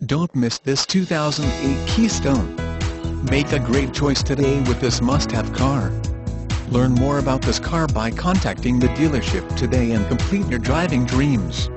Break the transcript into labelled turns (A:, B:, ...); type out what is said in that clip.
A: Don't miss this 2008 Keystone. Make a great choice today with this must-have car. Learn more about this car by contacting the dealership today and complete your driving dreams.